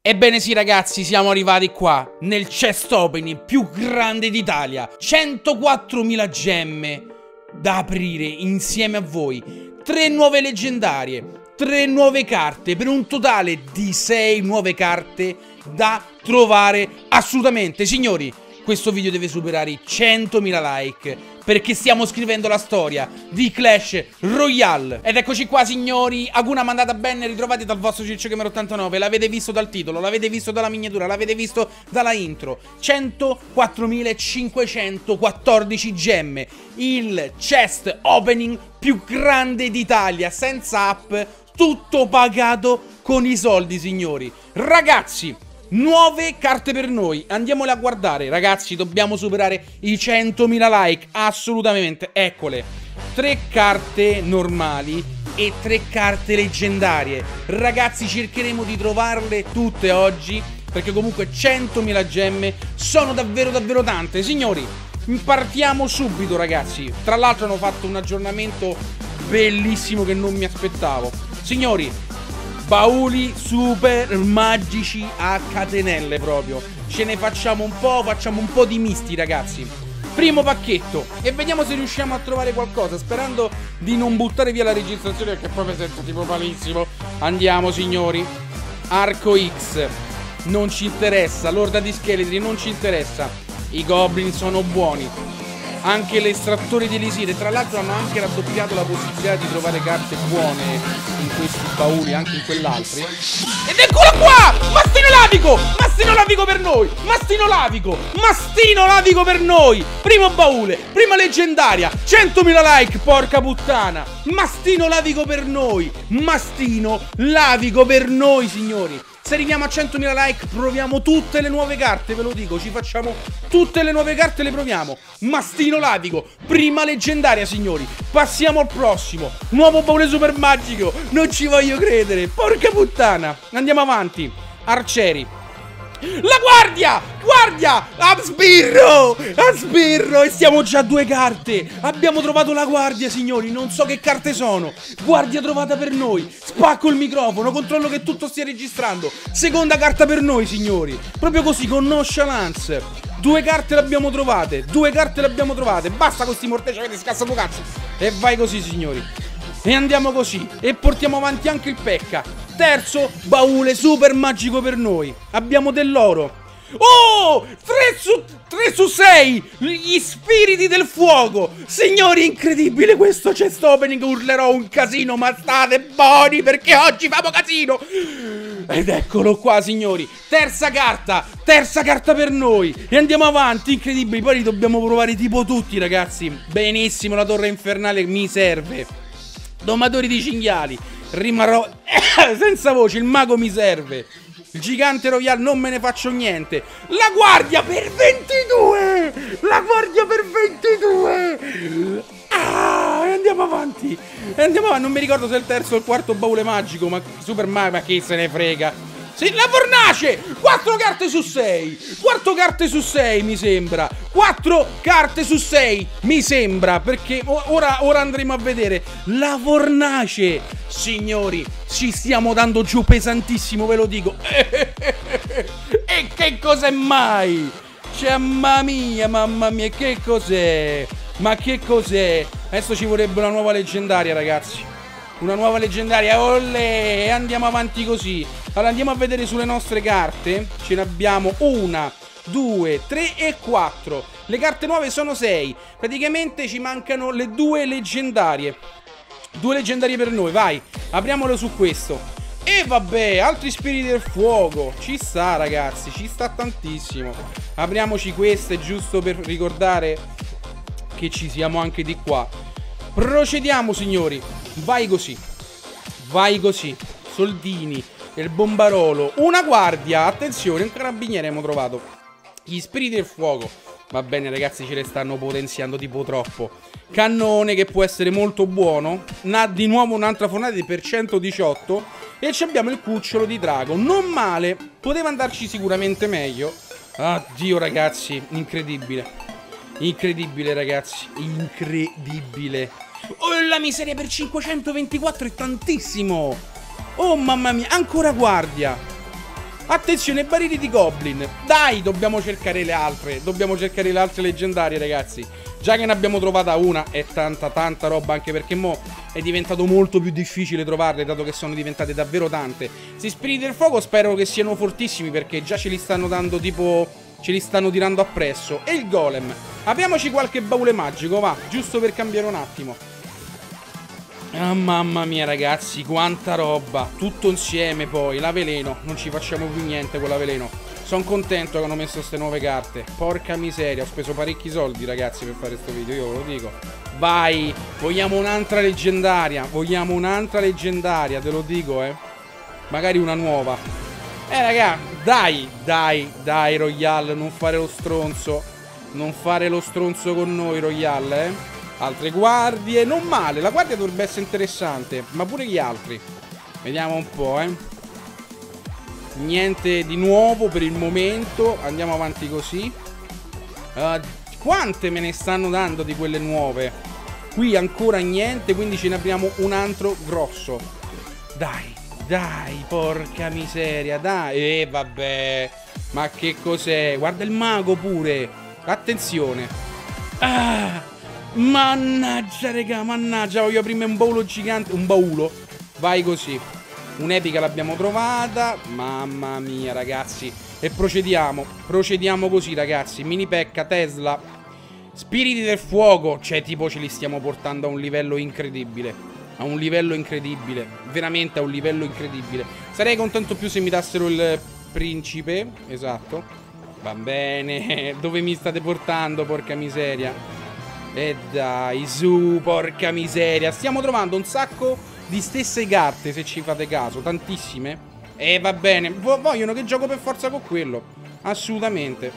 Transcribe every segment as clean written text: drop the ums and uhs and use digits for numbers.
Ebbene sì ragazzi, siamo arrivati qua, nel chest opening più grande d'Italia. 104.000 gemme da aprire insieme a voi. 3 nuove leggendarie, 3 nuove carte, per un totale di 6 nuove carte da trovare assolutamente. Signori, questo video deve superare i 100.000 like, perché stiamo scrivendo la storia di Clash Royale. Ed eccoci qua signori, Aguna mandata bene, ritrovati dal vostro Ciccio Gamer 89. L'avete visto dal titolo, l'avete visto dalla miniatura, l'avete visto dalla intro. 104.514 gemme, il chest opening più grande d'Italia, senza app, tutto pagato con i soldi signori. Ragazzi, nuove carte per noi, andiamole a guardare. Ragazzi, dobbiamo superare i 100.000 like, assolutamente. Eccole, 3 carte normali e 3 carte leggendarie. Ragazzi, cercheremo di trovarle tutte oggi, perché comunque 100.000 gemme sono davvero tante. Signori, partiamo subito ragazzi. Tra l'altro hanno fatto un aggiornamento bellissimo che non mi aspettavo. Signori, bauli super magici a catenelle proprio. Ce ne facciamo un po' di misti ragazzi. Primo pacchetto e vediamo se riusciamo a trovare qualcosa, sperando di non buttare via la registrazione, perché poi mi sento tipo malissimo. Andiamo signori. Arco X non ci interessa, l'orda di scheletri non ci interessa. I goblin sono buoni, anche l'estrattore di elisire. Tra l'altro hanno anche raddoppiato la possibilità di trovare carte buone in questi bauli, anche in quell'altro. Ed eccola qua! Mastino lavico! Mastino lavico per noi! Mastino lavico! Mastino lavico per noi! Primo baule, prima leggendaria, 100.000 like, porca puttana! Mastino lavico per noi! Mastino lavico per noi, signori! Se arriviamo a 100.000 like proviamo tutte le nuove carte, ve lo dico, ci facciamo tutte le nuove carte, le proviamo. Mastino lavico, prima leggendaria signori. Passiamo al prossimo, nuovo baule super magico, non ci voglio credere, porca puttana. Andiamo avanti, arcieri. La guardia! Guardia! A sbirro! A sbirro! E siamo già a 2 carte! Abbiamo trovato la guardia, signori! Non so che carte sono! Guardia trovata per noi! Spacco il microfono, controllo che tutto stia registrando! Seconda carta per noi, signori! Proprio così, con nonchalance! 2 carte le abbiamo trovate! 2 carte le abbiamo trovate! Basta con sti morteci, avete scassato cazzo! E vai così, signori! E andiamo così! E portiamo avanti anche il Pekka! Terzo baule super magico per noi. Abbiamo dell'oro. Oh! 3 su 6! Gli spiriti del fuoco! Signori, incredibile questo chest opening. Urlerò un casino, ma state buoni perché oggi famo casino. Ed eccolo qua, signori. Terza carta per noi. E andiamo avanti, incredibile. Poi li dobbiamo provare tipo tutti, ragazzi. Benissimo, la torre infernale mi serve. Domatori di cinghiali. Rimarrò senza voce, il mago mi serve. Il gigante royale non me ne faccio niente. La guardia per 22! La guardia per 22! Ah, e andiamo avanti. E andiamo avanti. Non mi ricordo se è il terzo o il quarto baule magico, ma super magico, ma chi se ne frega. Sì, la fornace! 4 carte su 6! 4 carte su 6 mi sembra! 4 carte su 6 mi sembra! Perché ora andremo a vedere la fornace! Signori, ci stiamo dando giù pesantissimo, ve lo dico! E che cos'è mai? Cioè, mamma mia, che cos'è? Ma che cos'è? Adesso ci vorrebbe una nuova leggendaria, ragazzi! Una nuova leggendaria, olè! E andiamo avanti così. Allora andiamo a vedere sulle nostre carte. Ce ne abbiamo 1, 2, 3 e 4. Le carte nuove sono 6. Praticamente ci mancano le 2 leggendarie. 2 leggendarie per noi, vai. Apriamolo su questo. E vabbè, altri spiriti del fuoco. Ci sta ragazzi, ci sta tantissimo. Apriamoci queste giusto per ricordare che ci siamo anche di qua. Procediamo signori. Vai così. Vai così. Soldini. Il bombarolo. Una guardia. Attenzione, un carabiniere abbiamo trovato. Gli spiriti del fuoco. Va bene ragazzi, ce le stanno potenziando tipo troppo. Cannone che può essere molto buono. Di nuovo un'altra fornata per 118. E abbiamo il cucciolo di drago. Non male. Poteva andarci sicuramente meglio. Addio ragazzi. Incredibile. Incredibile ragazzi. Incredibile. Oh la miseria, per 524 è tantissimo. Oh mamma mia, ancora guardia. Attenzione, barili di Goblin. Dai, dobbiamo cercare le altre. Dobbiamo cercare le altre leggendarie, ragazzi. Già che ne abbiamo trovata una, è tanta roba, anche perché mo è diventato molto più difficile trovarle, dato che sono diventate davvero tante. Questi spiriti del fuoco spero che siano fortissimi, perché già ce li stanno dando tipo... ce li stanno tirando appresso. E il golem. Apriamoci qualche baule magico, va, giusto per cambiare un attimo. Ah, mamma mia, ragazzi, quanta roba. Tutto insieme poi, la veleno. Non ci facciamo più niente con la veleno. Sono contento che hanno messo queste nuove carte. Porca miseria, ho speso parecchi soldi, ragazzi, per fare questo video, io ve lo dico. Vai, vogliamo un'altra leggendaria. Vogliamo un'altra leggendaria, te lo dico, magari una nuova. Raga, dai, Royale, non fare lo stronzo. Non fare lo stronzo con noi, Royale, Altre guardie, non male, la guardia dovrebbe essere interessante, ma pure gli altri. Vediamo un po', Niente di nuovo per il momento, andiamo avanti così. Quante me ne stanno dando di quelle nuove? Qui ancora niente, quindi ce ne apriamo un altro grosso. Dai, porca miseria, dai. Vabbè, ma che cos'è? Guarda il mago pure. Attenzione. Mannaggia, raga, mannaggia. Voglio prima un baule gigante. Un baule. Vai così. Un'epica l'abbiamo trovata. Mamma mia, ragazzi. E procediamo. Procediamo così, ragazzi. Mini Pekka, Tesla, spiriti del fuoco. Cioè, tipo, ce li stiamo portando a un livello incredibile. A un livello incredibile. Veramente a un livello incredibile. Sarei contento più se mi dassero il principe. Esatto. Va bene. Dove mi state portando, porca miseria? E dai, su, porca miseria. Stiamo trovando un sacco di stesse carte, se ci fate caso. Tantissime. Va bene. Vogliono che gioco per forza con quello. Assolutamente.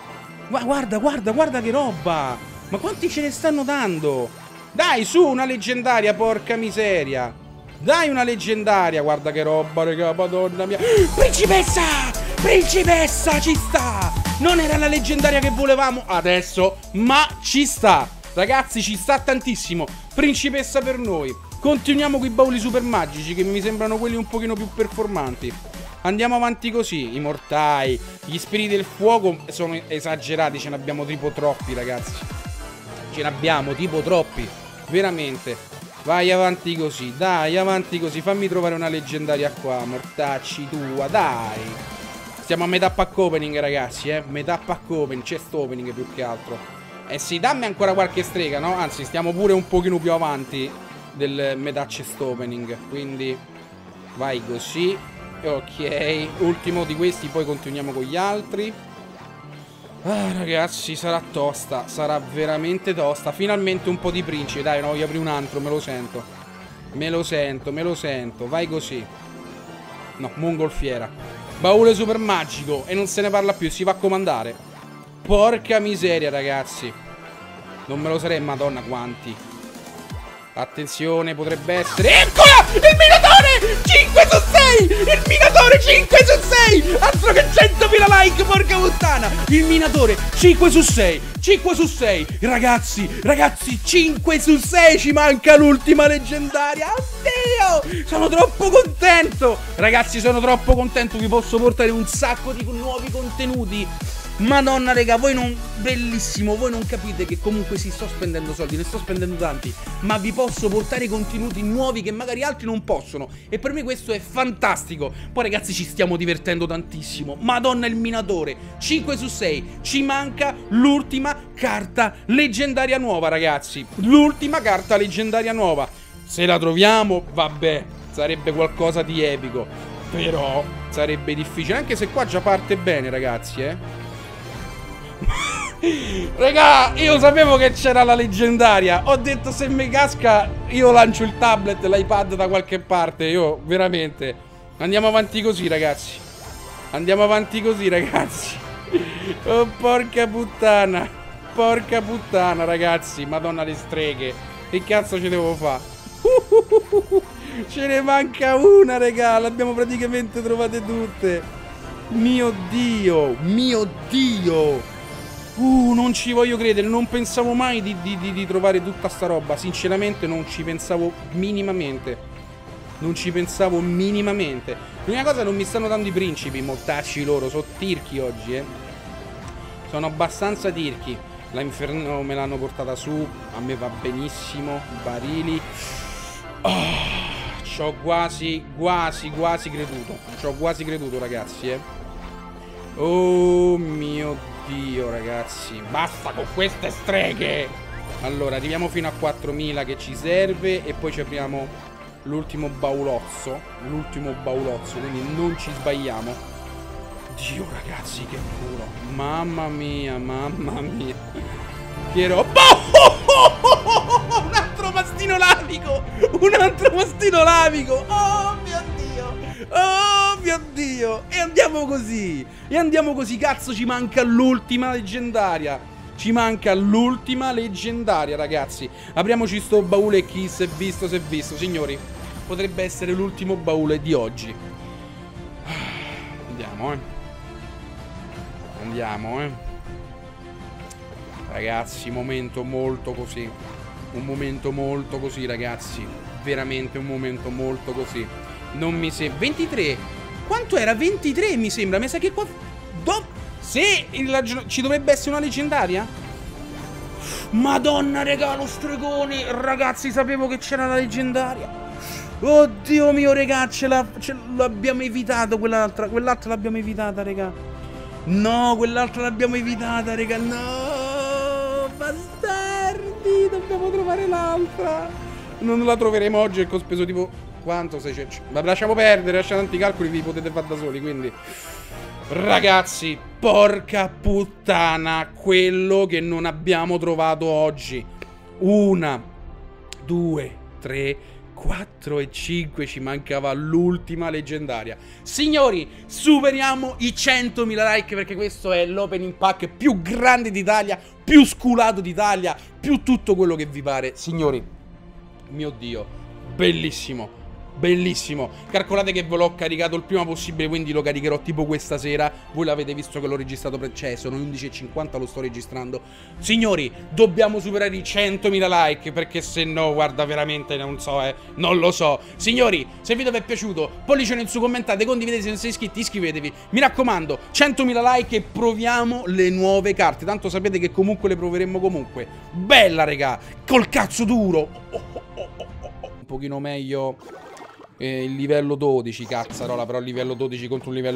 Guarda che roba. Ma quanti ce ne stanno dando? Dai, su, una leggendaria, porca miseria. Dai, una leggendaria. Guarda che roba, raga, madonna mia. Principessa! Principessa, ci sta. Non era la leggendaria che volevamo adesso, ma ci sta. Ragazzi, ci sta tantissimo. Principessa per noi. Continuiamo con i bauli super magici, che mi sembrano quelli un pochino più performanti. Andiamo avanti così. I mortai, gli spiriti del fuoco sono esagerati. Ce ne abbiamo tipo troppi, ragazzi. Ce ne abbiamo tipo troppi. Veramente. Vai avanti così. Dai, avanti così. Fammi trovare una leggendaria qua. Mortacci tua, dai. Stiamo a metà pack opening, ragazzi, metà pack opening, chest opening più che altro. Sì, dammi ancora qualche strega, no? Anzi, stiamo pure un pochino più avanti del metà chest opening. Quindi vai così. Ok, ultimo di questi, poi continuiamo con gli altri. Ragazzi, sarà tosta. Sarà veramente tosta. Finalmente un po' di principe. Dai, no, voglio aprire un altro, me lo sento. Me lo sento. Vai così. No, mongolfiera. Baule super magico. E non se ne parla più, si va a comandare. Porca miseria, ragazzi. Non me lo sarei, madonna quanti. Attenzione, potrebbe essere. Eccola! Il Minatore! 5 su 6! Il Minatore 5 su 6! Altro che 100.000 like, porca puttana! Il Minatore 5 su 6! 5 su 6! Ragazzi, 5 su 6! Ci manca l'ultima leggendaria! Oddio! Sono troppo contento! Ragazzi, sono troppo contento! Vi posso portare un sacco di nuovi contenuti! Madonna, raga, voi non... Bellissimo, voi non capite che comunque sto spendendo soldi, ne sto spendendo tanti, ma vi posso portare contenuti nuovi che magari altri non possono. E per me questo è fantastico. Poi, ragazzi, ci stiamo divertendo tantissimo. Madonna, il Minatore 5 su 6. Ci manca l'ultima carta leggendaria nuova, ragazzi. L'ultima carta leggendaria nuova. Se la troviamo, vabbè, sarebbe qualcosa di epico. Però sarebbe difficile, anche se qua già parte bene, ragazzi, Raga, io sapevo che c'era la leggendaria. Ho detto, se mi casca io lancio il tablet, l'iPad da qualche parte. Io, veramente. Andiamo avanti così, ragazzi. Andiamo avanti così, ragazzi. Oh, porca puttana. Porca puttana, ragazzi. Madonna le streghe. Che cazzo ci devo fare? Ce ne manca una, raga. L'abbiamo praticamente trovate tutte. Mio Dio. Mio Dio. Non ci voglio credere, non pensavo mai di trovare tutta sta roba. Sinceramente non ci pensavo minimamente. Non ci pensavo minimamente. L'unica cosa, non mi stanno dando i principi, mortacci loro. Sono tirchi oggi, Sono abbastanza tirchi. La Inferno me l'hanno portata su. A me va benissimo. Barili. Ci ho quasi creduto. Ci ho quasi creduto, ragazzi, Oh mio Dio, ragazzi. Basta con queste streghe. Allora, arriviamo fino a 4000 che ci serve. E poi ci apriamo l'ultimo baulozzo. Quindi non ci sbagliamo. Dio, ragazzi, che culo. Mamma mia. Che roba. Un altro mastino lavico. Oh mio Dio. E andiamo così. Cazzo, ci manca l'ultima leggendaria. Ragazzi. Apriamoci sto baule. Chi si è visto. Signori, potrebbe essere l'ultimo baule di oggi. Andiamo, Ragazzi, momento molto così. Un momento molto così, ragazzi. Veramente un momento molto così. Non mi sembra. 23. Quanto era? 23 mi sembra. Mi sa che qua... Se ci dovrebbe essere una leggendaria? Madonna, regà, lo stregone. Ragazzi, sapevo che c'era la leggendaria. Oddio mio, regà, l'abbiamo evitato quell'altra. Quell'altra l'abbiamo evitata, regà. No, quell'altra l'abbiamo evitata, regà. No, bastardi. Dobbiamo trovare l'altra. Non la troveremo oggi perché ho speso tipo... Quanto? 600. Ma lasciamo perdere, lasciate tanti calcoli, vi potete fare da soli, quindi... Ragazzi, porca puttana, quello che non abbiamo trovato oggi. 1, 2, 3, 4 e 5. Ci mancava l'ultima leggendaria. Signori, superiamo i 100.000 like, perché questo è l'opening pack più grande d'Italia, più sculato d'Italia, più tutto quello che vi pare. Signori, mio Dio, bellissimo. Bellissimo. Calcolate che ve l'ho caricato il prima possibile, quindi lo caricherò tipo questa sera. Voi l'avete visto che l'ho registrato, cioè sono 11:50, lo sto registrando. Signori, dobbiamo superare i 100.000 like, perché se no, guarda, veramente non so, non lo so. Signori, se il video vi è piaciuto, pollicione in su, commentate, condividete, se non siete iscritti iscrivetevi. Mi raccomando, 100.000 like e proviamo le nuove carte. Tanto sapete che comunque le proveremo comunque. Bella, regà, col cazzo duro. Un pochino meglio il livello 12, cazzarola, però il livello 12 contro un livello